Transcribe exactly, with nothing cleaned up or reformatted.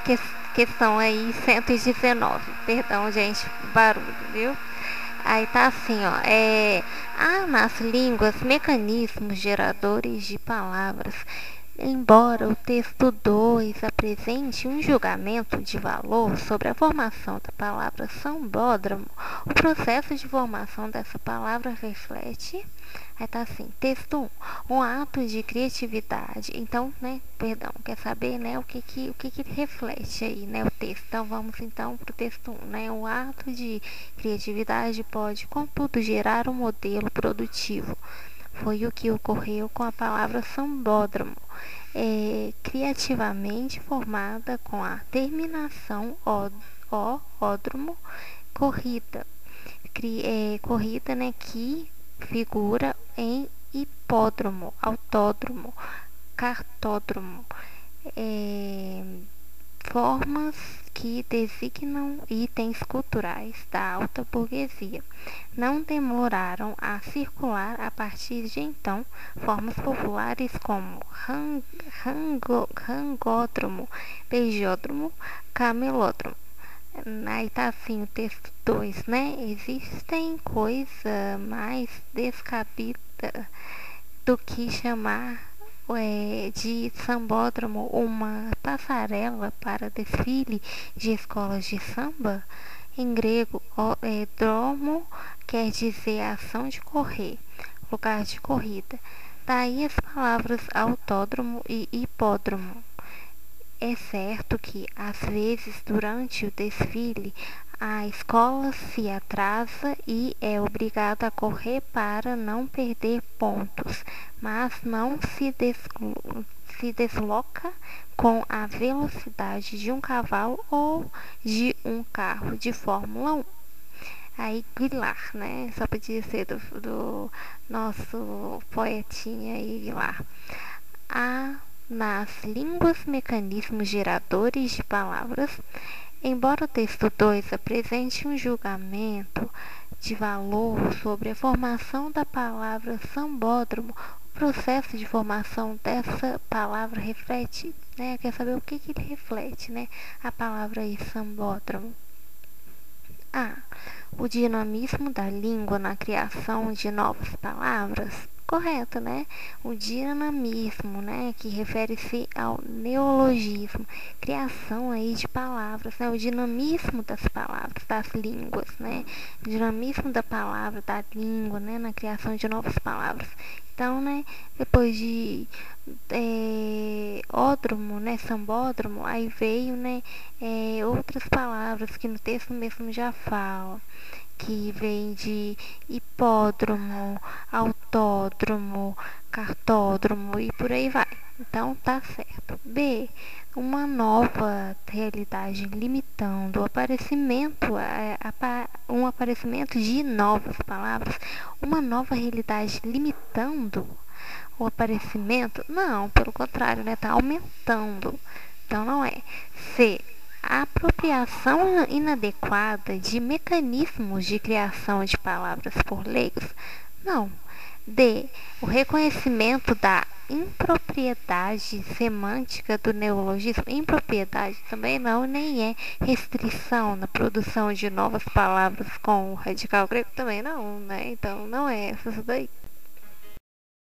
que, questão aí cento e dezenove. Perdão, gente, barulho, viu? Aí tá assim, ó. É, há nas línguas mecanismos geradores de palavras. Embora o texto dois apresente um julgamento de valor sobre a formação da palavra sambódromo, o processo de formação dessa palavra reflete. Aí tá assim, texto um, um ato de criatividade. Então, né, perdão, quer saber, né, o que que, o que que reflete aí, né, o texto. Então, vamos então pro texto um, né, o ato de criatividade pode, contudo, gerar um modelo produtivo. Foi o que ocorreu com a palavra sambódromo, é, criativamente formada com a terminação ó, ó, ódromo, corrida, cri, é, corrida, né, que figura em hipódromo, autódromo, cartódromo, é, formas que designam itens culturais da alta burguesia. Não demoraram a circular a partir de então formas populares como rang, rango, rangódromo, beijódromo, camelódromo. Aí tá assim o texto dois, né? Existem coisa mais descabida do que chamar é, de sambódromo uma passarela para desfile de escolas de samba. Em grego, ó, é, dromo quer dizer ação de correr, lugar de corrida. Daí as palavras autódromo e hipódromo. É certo que, às vezes, durante o desfile, a escola se atrasa e é obrigada a correr para não perder pontos, mas não se, deslo- se desloca com a velocidade de um cavalo ou de um carro de Fórmula um. Aí, Guilar, né? Só podia ser do, do nosso poetinha aí, Guilar. A nas línguas mecanismos geradores de palavras, embora o texto dois apresente um julgamento de valor sobre a formação da palavra sambódromo, o processo de formação dessa palavra reflete, né? Quer saber o que, que ele reflete, né? A palavra aí, sambódromo. A. O dinamismo da língua na criação de novas palavras. Correto, né? O dinamismo, né? Que refere-se ao neologismo, criação aí de palavras, né? O dinamismo das palavras, das línguas, né? O dinamismo da palavra, da língua, né? Na criação de novas palavras. Então, né? Depois de é, ódromo, né? Sambódromo, aí veio, né? É, outras palavras que no texto mesmo já fala, que vem de hipódromo, autódromo, cartódromo e por aí vai. Então tá certo. B. Uma nova realidade limitando o aparecimento, é, um aparecimento de novas palavras. Uma nova realidade limitando o aparecimento? Não, pelo contrário, né? Tá aumentando. Então não é. C. A apropriação inadequada de mecanismos de criação de palavras por leigos? Não. D. O reconhecimento da impropriedade semântica do neologismo? Impropriedade também não, nem é restrição na produção de novas palavras com o radical grego? Também não, né? Então não é essas daí.